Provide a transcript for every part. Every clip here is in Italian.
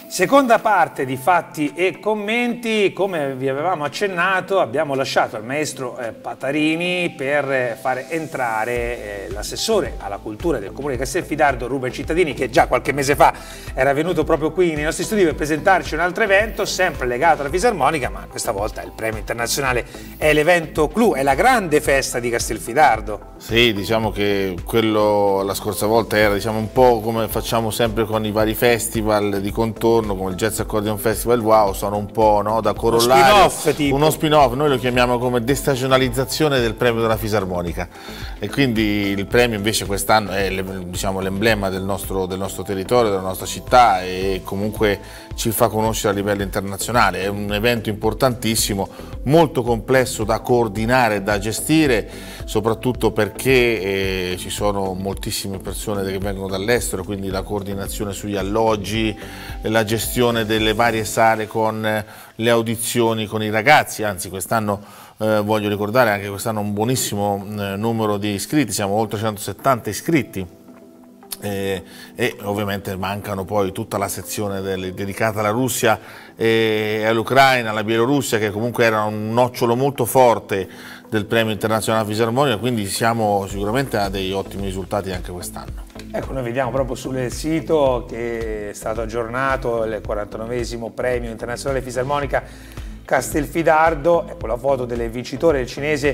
Seconda parte di fatti e commenti. Come vi avevamo accennato, abbiamo lasciato al maestro Patarini per fare entrare l'assessore alla cultura del comune di Castelfidardo, Ruben Cittadini, che già qualche mese fa era venuto proprio qui nei nostri studi per presentarci un altro evento sempre legato alla fisarmonica, ma questa volta il premio internazionale è l'evento clou, è la grande festa di Castelfidardo. Sì, diciamo che quello la scorsa volta era un po' come facciamo sempre con i vari festival di contorno, come il Jazz Accordion Festival. Wow, sono un po', no, da corollario, uno spin-off, noi lo chiamiamo come destagionalizzazione del premio della fisarmonica, e quindi il premio invece quest'anno è l'emblema del nostro territorio, della nostra città, e comunque ci fa conoscere a livello internazionale. È un evento importantissimo, molto complesso da coordinare, da gestire, soprattutto perché ci sono moltissime persone che vengono dall'estero, quindi la coordinazione sugli alloggi, la gestione delle varie sale con le audizioni con i ragazzi. Anzi, quest'anno voglio ricordare anche quest'anno un buonissimo numero di iscritti, siamo oltre 170 iscritti. E ovviamente mancano poi tutta la sezione dedicata alla Russia e all'Ucraina, alla Bielorussia, che comunque era un nocciolo molto forte del premio internazionale fisarmonica, quindi siamo sicuramente a dei ottimi risultati anche quest'anno. Ecco, noi vediamo proprio sul sito che è stato aggiornato il 49esimo premio internazionale fisarmonica Castelfidardo. Ecco la foto del vincitore, il cinese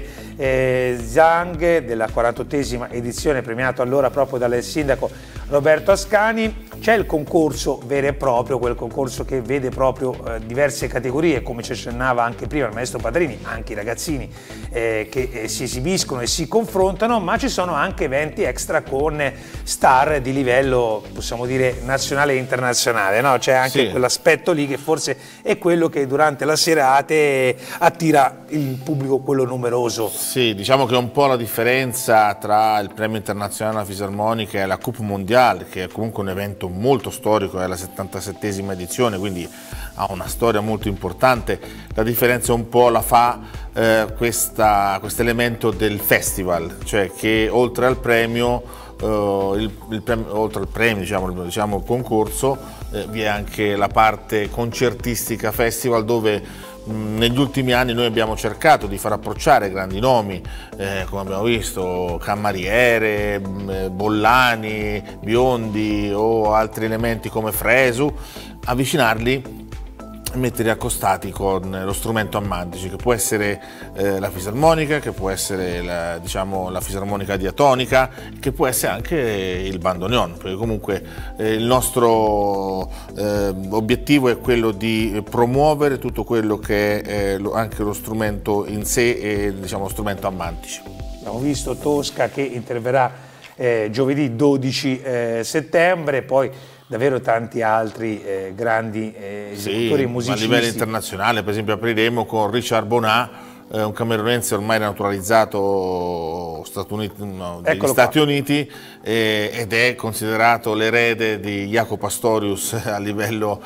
Zhang, della 48esima edizione, premiato allora proprio dal sindaco Roberto Ascani. C'è il concorso vero e proprio, quel concorso che vede proprio diverse categorie, come ci accennava anche prima il maestro Patarini, anche i ragazzini che si esibiscono e si confrontano, ma ci sono anche eventi extra con star di livello, possiamo dire, nazionale e internazionale, no? C'è anche quell'aspetto lì che forse è quello che durante la serate attira il pubblico, quello numeroso. Sì, diciamo che è un po' la differenza tra il premio internazionale alla fisarmonica e la Coupe Mondiale, che è comunque un evento molto storico, è la 77esima edizione, quindi ha una storia molto importante. La differenza un po' la fa questo elemento del festival, cioè che oltre al premio, oltre al premio, diciamo il concorso, vi è anche la parte concertistica festival, dove negli ultimi anni noi abbiamo cercato di far approcciare grandi nomi, come abbiamo visto, Cammariere, Bollani, Biondi o altri elementi come Fresu, avvicinarli e metterli accostati con lo strumento a mantici, che può essere la fisarmonica, che può essere la fisarmonica diatonica, che può essere anche il bandoneon, perché comunque il nostro obiettivo è quello di promuovere tutto quello che è anche lo strumento in sé e lo strumento a mantici. Abbiamo visto Tosca che interverrà giovedì 12 settembre, poi davvero tanti altri grandi esecutori musicisti. A livello internazionale, per esempio, apriremo con Richard Bonat, un camerunense ormai naturalizzato degli Stati Uniti, ed è considerato l'erede di Jaco Pastorius a livello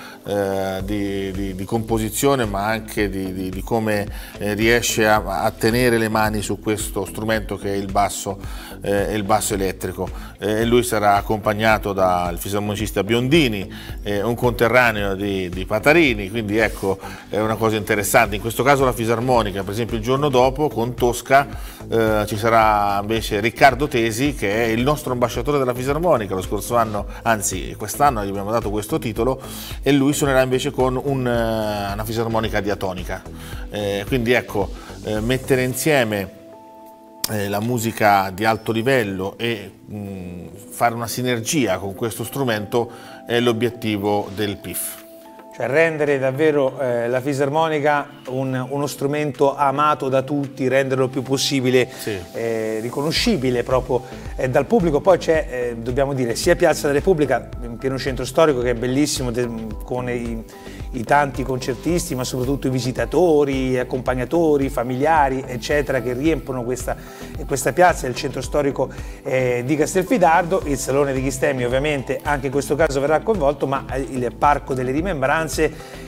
di composizione, ma anche di come riesce a tenere le mani su questo strumento che è il basso elettrico. E lui sarà accompagnato dal fisarmonicista Biondini, un conterraneo di Patarini, quindi ecco, è una cosa interessante. In questo caso la fisarmonica, per esempio il giorno dopo con Tosca ci sarà invece Riccardo Tesi, che è il nostro ambasciatore della fisarmonica. Lo scorso anno, anzi quest'anno, gli abbiamo dato questo titolo, e lui suonerà invece con una fisarmonica diatonica. Quindi ecco, mettere insieme la musica di alto livello e fare una sinergia con questo strumento è l'obiettivo del PIF. Cioè rendere davvero la fisarmonica uno strumento amato da tutti, renderlo il più possibile riconoscibile proprio dal pubblico. Poi c'è, dobbiamo dire, sia Piazza della Repubblica, in pieno centro storico, che è bellissimo, con i tanti concertisti, ma soprattutto i visitatori, accompagnatori, familiari, eccetera, che riempiono questa piazza, il centro storico di Castelfidardo. Il Salone degli Stemmi ovviamente anche in questo caso verrà coinvolto, ma il Parco delle Rimembranze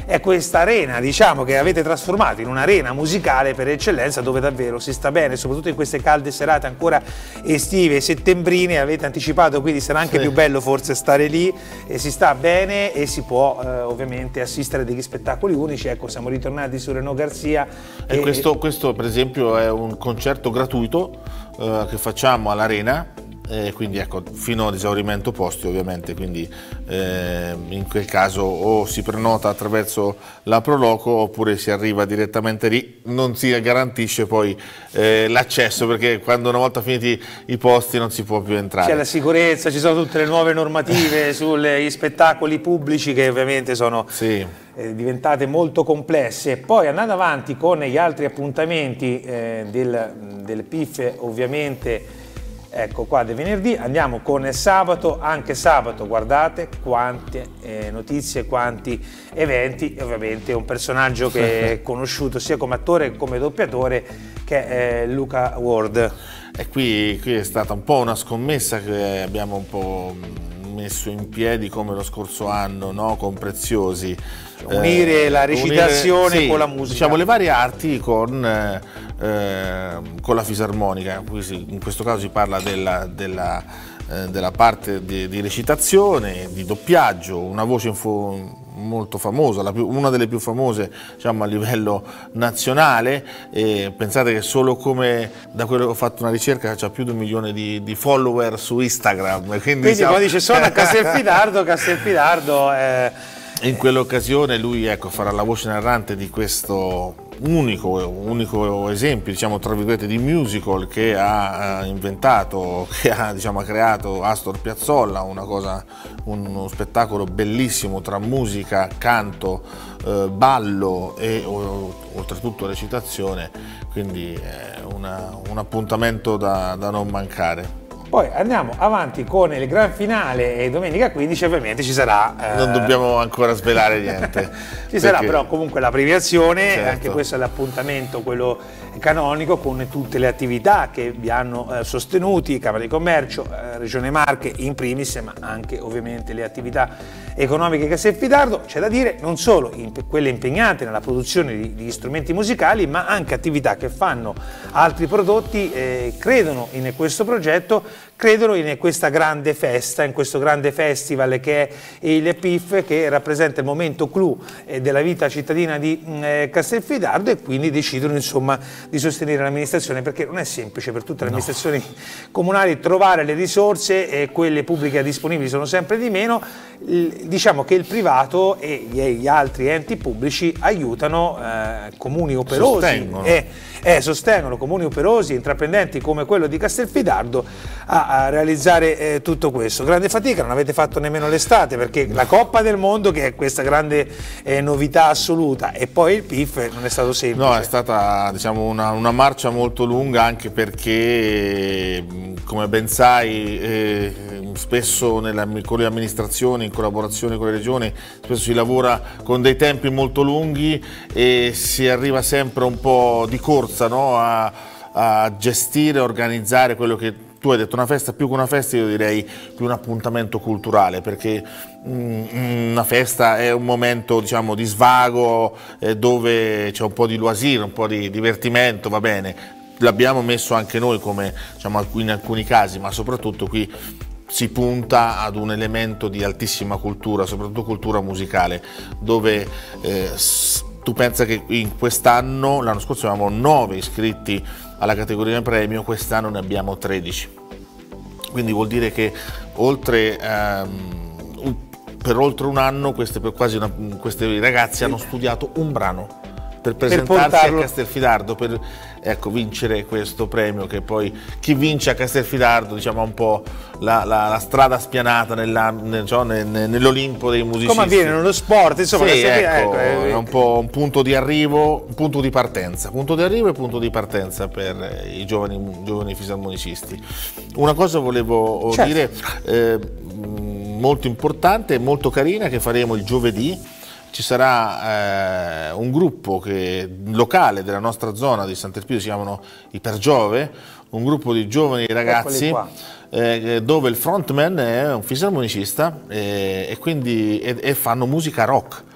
è questa arena, diciamo, che avete trasformato in un'arena musicale per eccellenza, dove davvero si sta bene, soprattutto in queste calde serate ancora estive, settembrine. Avete anticipato, quindi sarà anche più bello forse stare lì, e si sta bene e si può ovviamente assistere a degli spettacoli unici. Ecco, siamo ritornati su Renaud Garcia. E questo per esempio è un concerto gratuito che facciamo all'Arena. Quindi ecco, fino ad esaurimento posti ovviamente, quindi in quel caso o si prenota attraverso la Proloco oppure si arriva direttamente lì. Non si garantisce poi l'accesso, perché quando una volta finiti i posti non si può più entrare. C'è la sicurezza, ci sono tutte le nuove normative sugli spettacoli pubblici, che ovviamente sono diventate molto complesse. Poi, andando avanti con gli altri appuntamenti del PIF, ovviamente, ecco qua, del venerdì, andiamo con sabato. Anche sabato, guardate quante notizie, quanti eventi, e ovviamente un personaggio che è conosciuto sia come attore che come doppiatore, che è Luca Ward. E qui è stata un po' una scommessa che abbiamo un po' messo in piedi come lo scorso anno, no? Con Preziosi. Unire la recitazione con la musica. Diciamo le varie arti con la fisarmonica. In questo caso si parla della parte di recitazione, di doppiaggio, una voce molto famosa, una delle più famose, diciamo, a livello nazionale. E pensate che solo da quello che ho fatto una ricerca c'ha più di 1 milione di follower su Instagram. Quindi quando dice sono a Castelfidardo, in quell'occasione lui, ecco, farà la voce narrante di questo unico esempio, diciamo, tra virgolette, di musical che ha inventato, che ha, diciamo, creato Astor Piazzolla, uno spettacolo bellissimo tra musica, canto, ballo e oltretutto recitazione, quindi è un appuntamento da non mancare. Poi andiamo avanti con il gran finale, e domenica 15 ovviamente ci sarà... non dobbiamo ancora svelare niente. Sarà però comunque la premiazione, certo. Anche questo è l'appuntamento, quello canonico, con tutte le attività che vi hanno sostenuti, Camera di Commercio, Regione Marche in primis, ma anche ovviamente le attività economiche Castelfidardo. C'è da dire, non solo quelle impegnate nella produzione di strumenti musicali, ma anche attività che fanno altri prodotti, credono in questo progetto, credono in questa grande festa, in questo grande festival che è il PIF, che rappresenta il momento clou della vita cittadina di Castelfidardo, e quindi decidono, insomma, di sostenere l'amministrazione, perché non è semplice per tutte le amministrazioni comunali trovare le risorse, e quelle pubbliche disponibili sono sempre di meno. Diciamo che il privato e gli altri enti pubblici aiutano comuni operosi, sostengono comuni operosi, intraprendenti come quello di Castelfidardo a realizzare tutto questo. Grande fatica, non avete fatto nemmeno l'estate, perché la Coppa del Mondo, che è questa grande novità assoluta, e poi il PIF non è stato semplice. No, è stata, diciamo, una marcia molto lunga, anche perché, come ben sai, spesso con le amministrazioni, in collaborazione con le regioni, spesso si lavora con dei tempi molto lunghi e si arriva sempre un po' di corsa, no? a gestire, organizzare quello che tu hai detto, una festa. Più che una festa io direi più un appuntamento culturale, perché una festa è un momento, diciamo, di svago, dove c'è un po' di loisir, un po' di divertimento, va bene, l'abbiamo messo anche noi, come, diciamo, in alcuni casi, ma soprattutto qui si punta ad un elemento di altissima cultura, soprattutto cultura musicale, dove tu pensa che in quest'anno, l'anno scorso avevamo 9 iscritti alla categoria premio, quest'anno ne abbiamo 13. Quindi vuol dire che per oltre un anno questi ragazzi hanno studiato un brano per presentarsi a Castelfidardo, per vincere questo premio, che poi chi vince a Castelfidardo, diciamo, ha un po' la strada spianata nell'Olimpo dei musicisti. Come avviene nello sport, insomma. Sì, è un po' un punto di arrivo, un punto di partenza, punto di arrivo e punto di partenza per i giovani fisarmonicisti. Una cosa volevo dire, molto importante e molto carina, che faremo il giovedì. Ci sarà un gruppo locale della nostra zona di Sant'Elpidio, si chiamano i Per Giove, un gruppo di giovani ragazzi dove il frontman è un fisarmonicista, e fanno musica rock.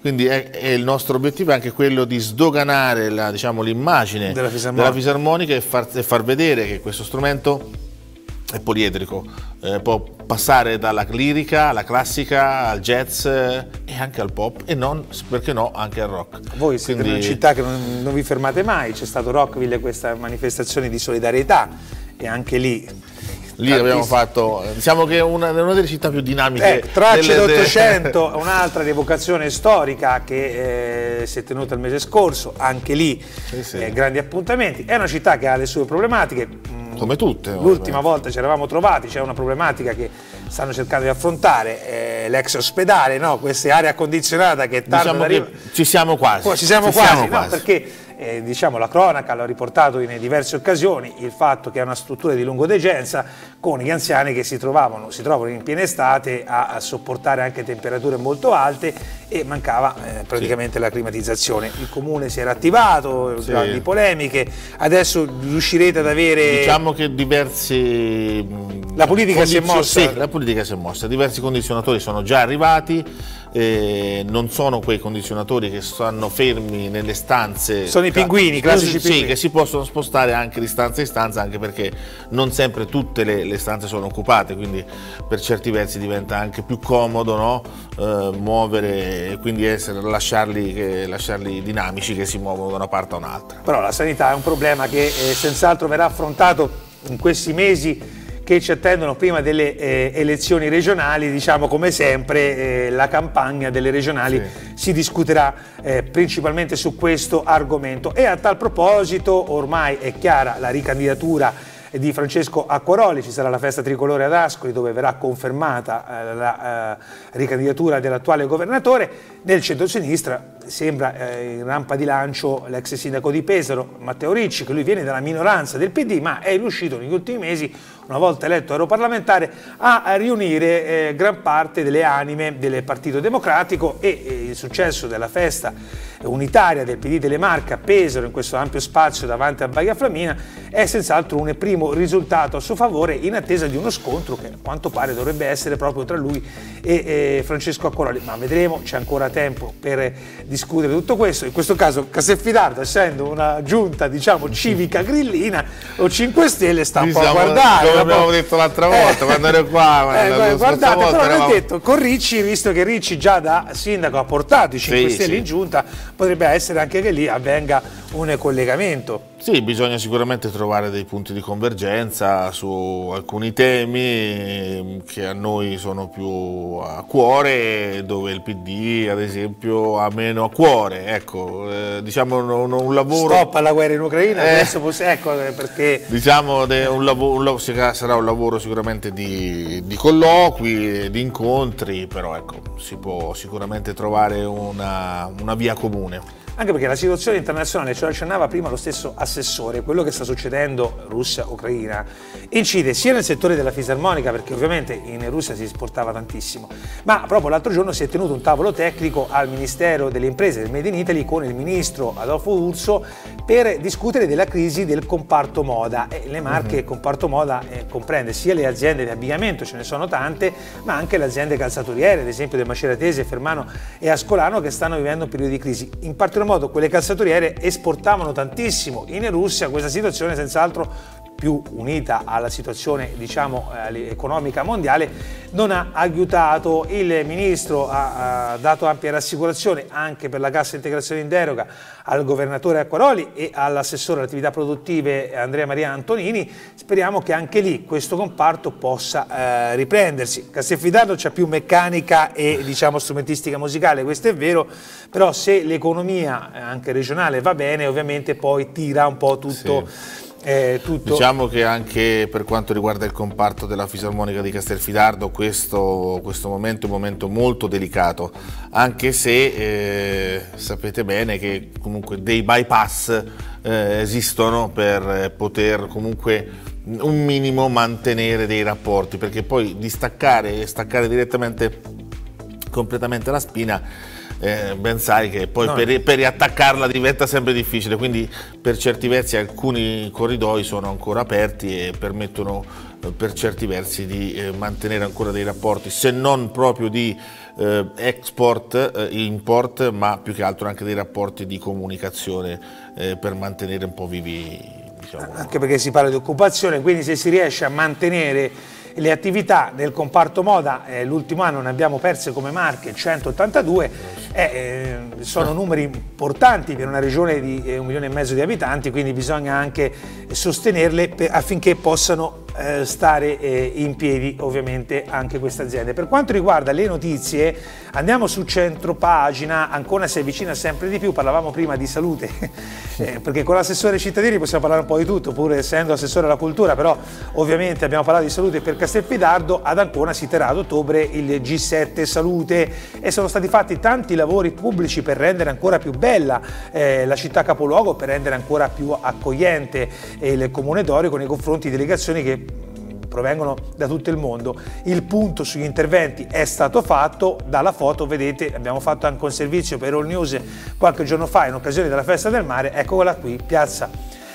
quindi è il nostro obiettivo è anche quello di sdoganare l'immagine della fisarmonica e far vedere che questo strumento è poliedrico, può passare dalla lirica alla classica, al jazz e anche al pop e non, perché no, anche al rock. Voi siete in una città che non vi fermate mai, c'è stato Rockville, questa manifestazione di solidarietà e anche lì abbiamo fatto, diciamo che è una delle città più dinamiche. Tracce d'Ottocento, un'altra rievocazione storica che si è tenuta il mese scorso, anche lì grandi appuntamenti. È una città che ha le sue problematiche. Come tutte. L'ultima volta ci eravamo trovati, c'è una problematica che stanno cercando di affrontare, l'ex ospedale, no? Questa area condizionata che tarda ci siamo quasi. Ci siamo quasi. No? Perché diciamo, la cronaca l'ha riportato in diverse occasioni, il fatto che è una struttura di lungodegenza con gli anziani che si trovano in piena estate a sopportare anche temperature molto alte e mancava praticamente la climatizzazione. Il comune si era attivato, grandi polemiche, adesso riuscirete ad avere... Diciamo che diversi... La politica si è mossa? Sì, la politica si è mossa, diversi condizionatori sono già arrivati. Non sono quei condizionatori che stanno fermi nelle stanze, sono i pinguini, classici pinguini. Sì, che si possono spostare anche di stanza in stanza, anche perché non sempre tutte le stanze sono occupate, quindi per certi versi diventa anche più comodo, no? Muovere e quindi lasciarli dinamici, che si muovono da una parte a un'altra. Però la sanità è un problema che senz'altro verrà affrontato in questi mesi che ci attendono prima delle elezioni regionali. Diciamo, come sempre la campagna delle regionali si discuterà principalmente su questo argomento, e a tal proposito ormai è chiara la ricandidatura di Francesco Acquaroli. Ci sarà la festa tricolore ad Ascoli dove verrà confermata la ricandidatura dell'attuale governatore. Nel centro-sinistra sembra in rampa di lancio l'ex sindaco di Pesaro, Matteo Ricci, che lui viene dalla minoranza del PD, ma è riuscito negli ultimi mesi, una volta eletto europarlamentare, a riunire gran parte delle anime del Partito Democratico, e il successo della festa unitaria del PD delle Marche a Pesaro, in questo ampio spazio davanti a Baia Flamina, è senz'altro un primo risultato a suo favore, in attesa di uno scontro che a quanto pare dovrebbe essere proprio tra lui e Francesco Acquaroli. Ma vedremo, c'è ancora tempo per discutere tutto questo. In questo caso Castelfidardo, essendo una giunta, diciamo, civica grillina, o 5 Stelle sta un po' a guardare. Come abbiamo detto l'altra volta, quando ero qua, guardate, però abbiamo detto con Ricci, visto che Ricci già da sindaco ha portato i 5 Stelle in giunta, potrebbe essere anche che lì avvenga un collegamento. Sì, bisogna sicuramente trovare dei punti di convergenza su alcuni temi che a noi sono più a cuore, dove il PD ad esempio ha meno a cuore. Ecco, diciamo un lavoro... Stop alla guerra in Ucraina, adesso ecco perché... Diciamo sarà un lavoro sicuramente di colloqui, di incontri, però ecco, si può sicuramente trovare una via comune. Anche perché la situazione internazionale, ce lo accennava prima lo stesso assessore, quello che sta succedendo Russia-Ucraina, incide sia nel settore della fisarmonica, perché ovviamente in Russia si esportava tantissimo, ma proprio l'altro giorno si è tenuto un tavolo tecnico al Ministero delle Imprese del Made in Italy con il ministro Adolfo Urso per discutere della crisi del comparto moda. E le Marche, il comparto moda comprende sia le aziende di abbigliamento, ce ne sono tante, ma anche le aziende calzaturiere, ad esempio del Maceratese, Fermano e Ascolano, che stanno vivendo un periodo di crisi. In particolar modo quelle calzaturiere esportavano tantissimo in Russia. Questa situazione senz'altro, più unita alla situazione, diciamo, economica mondiale, non ha aiutato. Il ministro ha dato ampia rassicurazione anche per la cassa integrazione in deroga al governatore Acquaroli e all'assessore alle attività produttive Andrea Maria Antonini. Speriamo che anche lì questo comparto possa riprendersi. Castelfidardo c'è più meccanica e, diciamo, strumentistica musicale, questo è vero, però se l'economia anche regionale va bene, ovviamente poi tira un po' tutto. Sì. Diciamo che anche per quanto riguarda il comparto della fisarmonica di Castelfidardo questo momento è un momento molto delicato, anche se sapete bene che comunque dei bypass esistono per poter comunque un minimo mantenere dei rapporti, perché poi staccare direttamente completamente la spina, ben sai che poi per riattaccarla diventa sempre difficile, quindi per certi versi alcuni corridoi sono ancora aperti e permettono per certi versi di mantenere ancora dei rapporti, se non proprio di export, import, ma più che altro anche dei rapporti di comunicazione per mantenere un po' vivi, diciamo. Anche perché si parla di occupazione, quindi se si riesce a mantenere le attività nel comparto moda, l'ultimo anno ne abbiamo perse come Marche 182, sono numeri importanti per una regione di 1,5 milioni di abitanti, quindi bisogna anche sostenerle affinché possano stare in piedi ovviamente anche queste aziende. Per quanto riguarda le notizie, andiamo su centro pagina. Ancona si avvicina sempre di più, parlavamo prima di salute perché con l'assessore ai cittadini possiamo parlare un po' di tutto, pur essendo assessore alla cultura, però ovviamente abbiamo parlato di salute per Castelfidardo. Ad Ancona si terrà ad ottobre il G7 Salute e sono stati fatti tanti lavori pubblici per rendere ancora più bella la città capoluogo, per rendere ancora più accogliente il Comune d'Orio nei confronti di delegazioni che provengono da tutto il mondo. Il punto sugli interventi è stato fatto. Dalla foto vedete, abbiamo fatto anche un servizio per All News qualche giorno fa in occasione della festa del mare. Eccola qui, piazza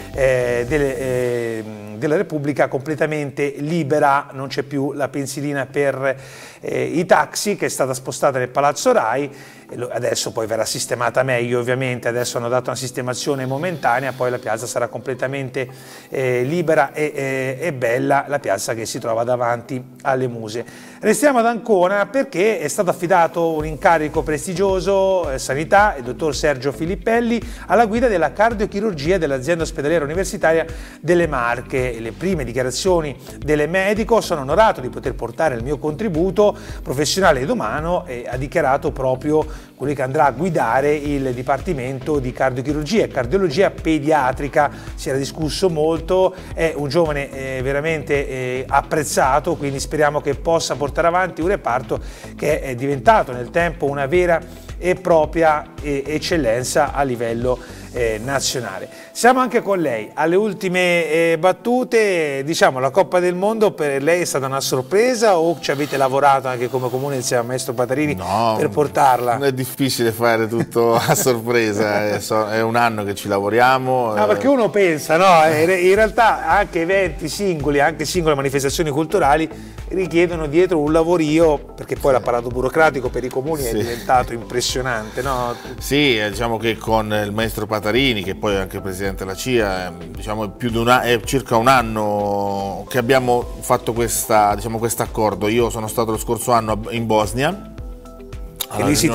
della Repubblica completamente libera, non c'è più la pensilina per i taxi, che è stata spostata nel Palazzo Rai. Adesso poi verrà sistemata meglio, ovviamente. Adesso hanno dato una sistemazione momentanea, poi la piazza sarà completamente libera e bella, la piazza che si trova davanti alle Muse. Restiamo ad Ancona perché è stato affidato un incarico prestigioso, sanità, il dottor Sergio Filippelli, alla guida della cardiochirurgia dell'azienda ospedaliera universitaria delle Marche. Le prime dichiarazioni del medico: sono onorato di poter portare il mio contributo professionale ed umano, e ha dichiarato proprio quello che andrà a guidare il dipartimento di cardiochirurgia e cardiologia pediatrica. Si era discusso molto, è un giovane veramente apprezzato, quindi speriamo che possa portare avanti un reparto che è diventato nel tempo una vera e propria eccellenza a livello nazionale. Siamo anche con lei alle ultime battute. Diciamo, la Coppa del Mondo per lei è stata una sorpresa o ci avete lavorato anche come comune insieme a Maestro Patarini per portarla? Non è difficile fare tutto a sorpresa, è un anno che ci lavoriamo. No, perché uno pensa, no? In realtà anche eventi singoli, anche singole manifestazioni culturali richiedono dietro un lavorio, perché poi l'apparato burocratico per i comuni è diventato impressionante, no? Sì, diciamo che con il Maestro Patarini, che poi è anche presidente della CIA, diciamo è circa un anno che abbiamo fatto questo accordo. Io sono stato lo scorso anno in Bosnia, dove lì si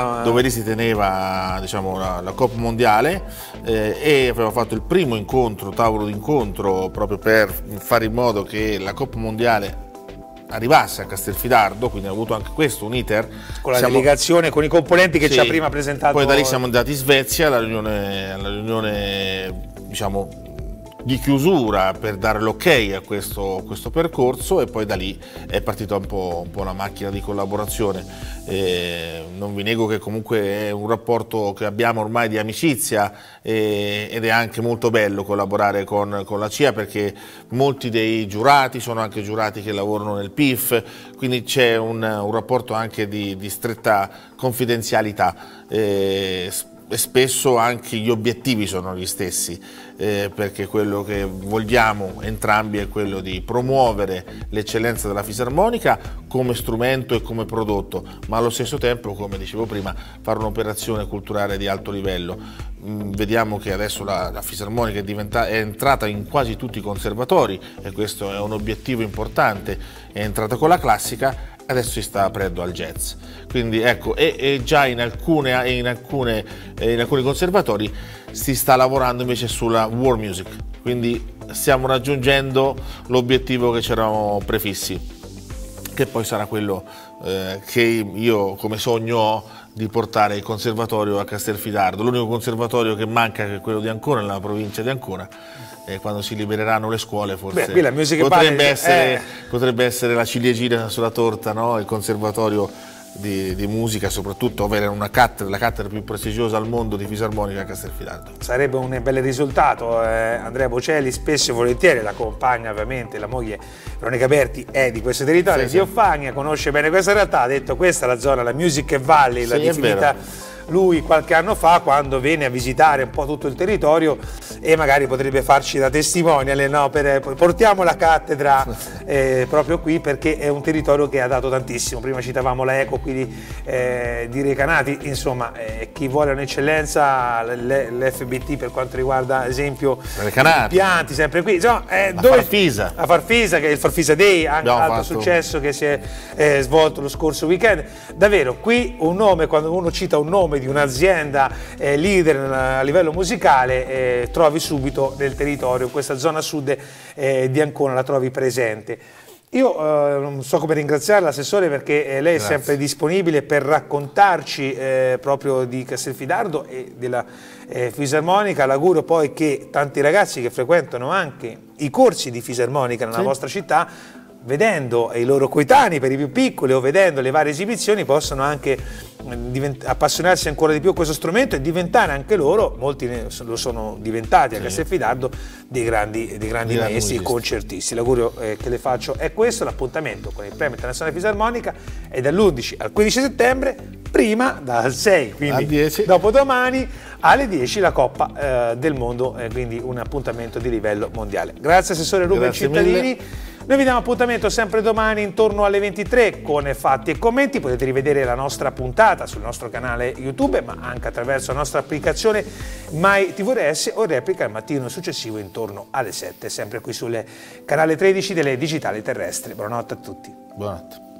teneva diciamo, la Coppa mondiale, e avevamo fatto il primo tavolo d'incontro proprio per fare in modo che la Coppa mondiale arrivasse a Castelfidardo, quindi ha avuto anche questo un iter con la delegazione, con i componenti che ci ha prima presentato. Poi da lì siamo andati in Svezia alla riunione diciamo di chiusura per dare l'ok a questo percorso, e poi da lì è partita un po' la macchina di collaborazione. Non vi nego che comunque è un rapporto che abbiamo ormai di amicizia, ed è anche molto bello collaborare con la CIA, perché molti dei giurati sono anche giurati che lavorano nel PIF, quindi c'è un rapporto anche di stretta confidenzialità. E spesso anche gli obiettivi sono gli stessi, perché quello che vogliamo entrambi è quello di promuovere l'eccellenza della fisarmonica come strumento e come prodotto, ma allo stesso tempo, come dicevo prima, fare un'operazione culturale di alto livello. Vediamo che adesso la fisarmonica è entrata in quasi tutti i conservatori, e questo è un obiettivo importante. È entrata con la classica, adesso si sta aprendo al jazz, quindi ecco, e già in alcuni conservatori si sta lavorando invece sulla world music, quindi stiamo raggiungendo l'obiettivo che ci eravamo prefissi, che poi sarà quello che io come sogno ho, di portare il conservatorio a Castelfidardo. L'unico conservatorio che manca, che è quello di Ancona, nella provincia di Ancona. E quando si libereranno le scuole forse potrebbe essere la ciliegina sulla torta, no? Il conservatorio di musica, soprattutto avere la cattedra più prestigiosa al mondo di fisarmonica a Castelfidardo. Sarebbe un bel risultato. Andrea Bocelli spesso e volentieri l'accompagna, ovviamente la moglie Veronica Berti è di questo territorio, di Offagna, conosce bene questa realtà, ha detto questa è la zona, la Music Valley, l'ha definita lui qualche anno fa, quando venne a visitare un po' tutto il territorio, e magari potrebbe farci da testimonial, no? Portiamo la cattedra proprio qui, perché è un territorio che ha dato tantissimo. Prima citavamo la Eco qui di Recanati, insomma chi vuole un'eccellenza, l'FBT per quanto riguarda ad esempio i pianti, sempre qui, insomma, la Farfisa, che è il Farfisa Day, anche altro successo che si è svolto lo scorso weekend. Davvero, qui un nome, quando uno cita un nome di un'azienda leader a livello musicale, trovi subito nel territorio, questa zona sud di Ancona la trovi presente. Io non so come ringraziare l'assessore, perché lei è sempre disponibile per raccontarci proprio di Castelfidardo e della fisarmonica. L'augurio poi che tanti ragazzi che frequentano anche i corsi di fisarmonica nella vostra città, vedendo i loro coetanei per i più piccoli o vedendo le varie esibizioni, possano anche appassionarsi ancora di più a questo strumento e diventare anche loro, molti lo sono diventati a Castelfidardo, dei grandi maestri concertisti. L'augurio che le faccio è questo. L'appuntamento con il Premio Internazionale Fisarmonica è dall'11 al 15 settembre, prima dal 6, quindi dopodomani alle 10 la Coppa del Mondo, quindi un appuntamento di livello mondiale. Grazie Assessore Ruben Cittadini. Mille. Noi vi diamo appuntamento sempre domani intorno alle 23 con fatti e commenti. Potete rivedere la nostra puntata sul nostro canale YouTube, ma anche attraverso la nostra applicazione MyTVRS, o replica il mattino successivo intorno alle 7, sempre qui sul canale 13 delle Digitali Terrestri. Buonanotte a tutti. Buonanotte.